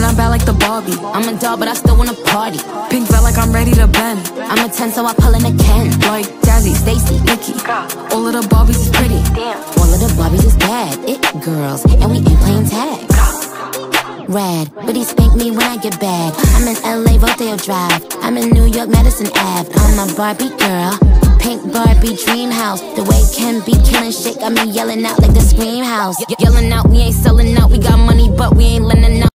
and I'm bad like the Barbie. I'm a doll, but I still wanna party. Pink felt like I'm ready to bend. I'm a 10, so I pull in a Ken. Like Jazzy, Stacy, Nikki, all of the Barbies is pretty. damn. All of the Barbies is bad. It girls, and we ain't playing tag. Rad, but he spank me when I get bad. I'm in LA, Rodeo Drive. I'm in New York, Madison Ave. I'm a Barbie girl, pink Barbie dream house. The way Ken be killing shit got me yelling out like the Scream House. Yelling out, we ain't selling out. We got money, but we ain't lending out.